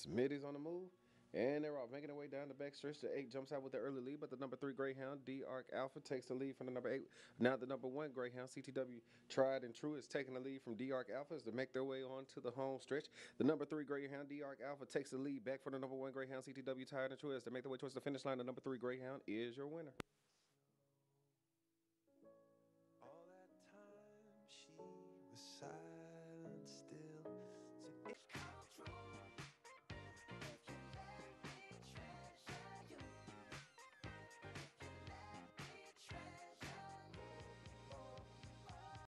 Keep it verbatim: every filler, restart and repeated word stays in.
Smitty's on the move. And they're off, making their way down the back stretch. The eight jumps out with the early lead, but the number three Greyhound, D-Arc Alpha, takes the lead from the number eight. Now the number one Greyhound, C T W Tried and True, is taking the lead from D-Arc Alpha as they make their way on to the home stretch. The number three Greyhound, D-Arc Alpha, takes the lead back for the number one Greyhound, C T W Tried and True, as they make their way towards the finish line. The number three Greyhound is your winner.